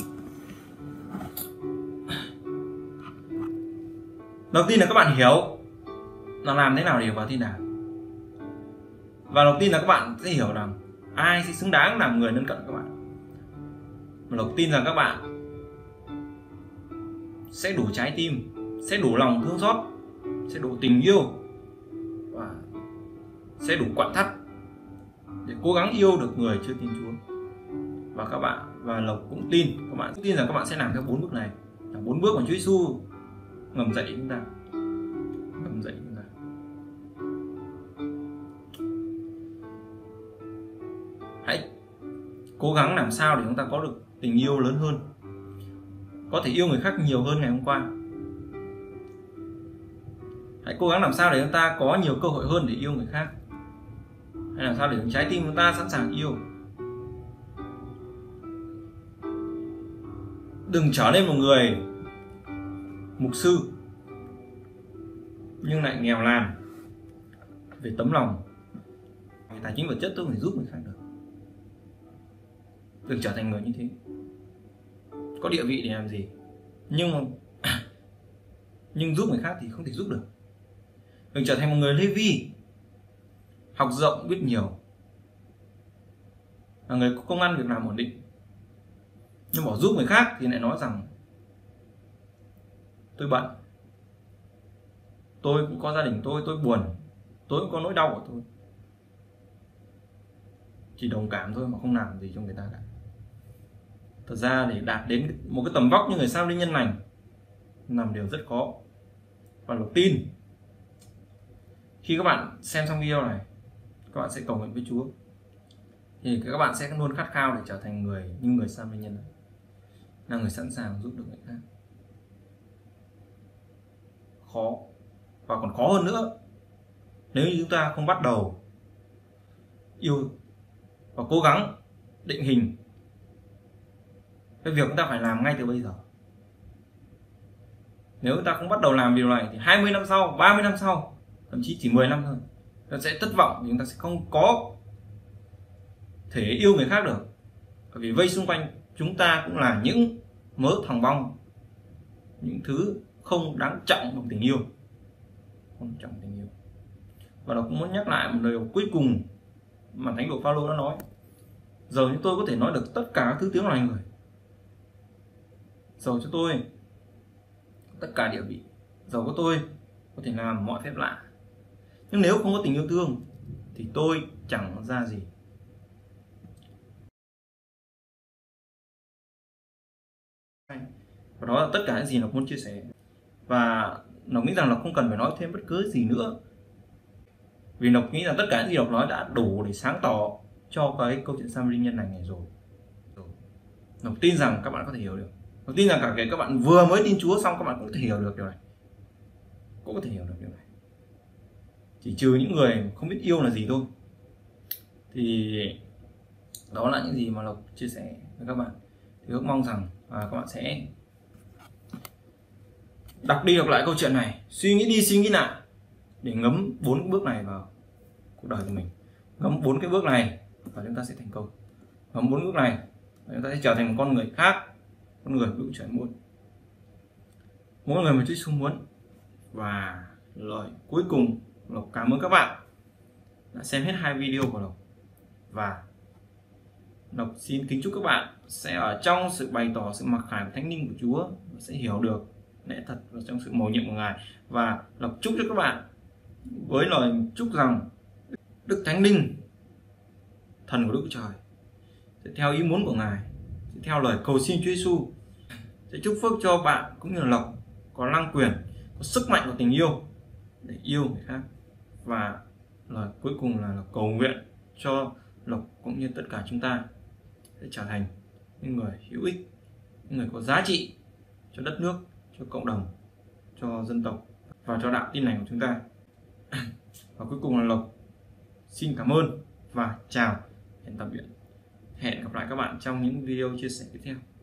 Đầu tiên là các bạn hiểu là làm thế nào để vào thiên đàng. Và đầu tiên là các bạn sẽ hiểu rằng ai sẽ xứng đáng làm người lân cận các bạn. Và đầu tiên rằng các bạn sẽ đủ trái tim, sẽ đủ lòng thương xót, sẽ đủ tình yêu và sẽ đủ quặn thắt để cố gắng yêu được người chưa tin Chúa. Và các bạn và Lộc cũng tin, các bạn cũng tin rằng các bạn sẽ làm theo bốn bước này, là bốn bước mà Chúa Giêsu ngầm dạy chúng ta, ngầm dạy chúng ta. Hãy cố gắng làm sao để chúng ta có được tình yêu lớn hơn, có thể yêu người khác nhiều hơn ngày hôm qua. Hãy cố gắng làm sao để chúng ta có nhiều cơ hội hơn để yêu người khác. Hãy làm sao để trái tim chúng ta sẵn sàng yêu. Đừng trở nên một người mục sư nhưng lại nghèo nàn về tấm lòng, về tài chính vật chất tôi có thể giúp người khác được. Đừng trở thành người như thế. Có địa vị để làm gì, nhưng nhưng giúp người khác thì không thể giúp được. Đừng trở thành một người Lê Vi, học rộng biết nhiều, là người có công ăn việc làm ổn định, nhưng bỏ giúp người khác thì lại nói rằng tôi bận, tôi cũng có gia đình tôi, tôi buồn, tôi cũng có nỗi đau của tôi. Chỉ đồng cảm thôi mà không làm gì cho người ta cả. Thật ra để đạt đến một cái tầm vóc như người sao linh nhân lành làm điều rất khó. Và Lộc tin khi các bạn xem xong video này, các bạn sẽ cầu nguyện với Chúa, thì các bạn sẽ luôn khát khao để trở thành người như người sao linh nhân này, là người sẵn sàng giúp được người khác. Khó, và còn khó hơn nữa nếu như chúng ta không bắt đầu yêu và cố gắng định hình cái việc chúng ta phải làm ngay từ bây giờ. Nếu chúng ta không bắt đầu làm điều này thì hai mươi năm sau, ba mươi năm sau, thậm chí chỉ mười năm thôi, chúng ta sẽ thất vọng, chúng ta sẽ không có thể yêu người khác được. Bởi vì vây xung quanh chúng ta cũng là những mớ thòng bong, những thứ không đáng trọng bằng tình yêu, không trọng tình yêu. Và nó cũng muốn nhắc lại một điều cuối cùng mà Thánh đồ Phaolô đã nói: giờ chúng tôi có thể nói được tất cả các thứ tiếng loài người, giàu cho tôi tất cả địa vị, giàu có tôi có thể làm mọi phép lạ, nhưng nếu không có tình yêu thương thì tôi chẳng ra gì. Và đó là tất cả những gì nó muốn chia sẻ. Và nó nghĩ rằng là không cần phải nói thêm bất cứ gì nữa, vì Lộc nghĩ rằng tất cả những gì Lộc nói đã đủ để sáng tỏ cho cái câu chuyện sao linh nhân lành này rồi. Lộc tin rằng các bạn có thể hiểu được. Lộc tin rằng cả kể các bạn vừa mới tin Chúa xong, các bạn cũng có thể hiểu được điều này, cũng có thể hiểu được điều này. Chỉ trừ những người không biết yêu là gì thôi. Thì đó là những gì mà Lộc chia sẻ với các bạn. Thì ước mong rằng à, các bạn sẽ đọc đi đọc lại câu chuyện này, suy nghĩ đi suy nghĩ lại để ngấm bốn bước này vào cuộc đời của mình. Ngấm bốn cái bước này và chúng ta sẽ thành công. Ngấm bốn bước này và chúng ta sẽ trở thành một con người khác, con người hữu trời muốn, một con người mà Chúa Giêsu muốn. Và lời cuối cùng, Lộc cảm ơn các bạn đã xem hết hai video của Lộc, và Lộc xin kính chúc các bạn sẽ ở trong sự bày tỏ sự mặc khải của thánh linh của Chúa, và sẽ hiểu được lẽ thật và trong sự mầu nhiệm của Ngài. Và Lộc chúc cho các bạn với lời chúc rằng Đức Thánh Linh, thần của Đức Trời, sẽ theo ý muốn của Ngài, sẽ theo lời cầu xin Chúa Giêsu, sẽ chúc phước cho bạn cũng như là Lộc có năng quyền, có sức mạnh của tình yêu để yêu người khác. Và lời cuối cùng là Lộc cầu nguyện cho Lộc cũng như tất cả chúng ta sẽ trở thành những người hữu ích, những người có giá trị cho đất nước, cho cộng đồng, cho dân tộc và cho đạo tin lành của chúng ta. Và cuối cùng là Lộc xin cảm ơn và chào, hẹn tạm biệt. Hẹn gặp lại các bạn trong những video chia sẻ tiếp theo.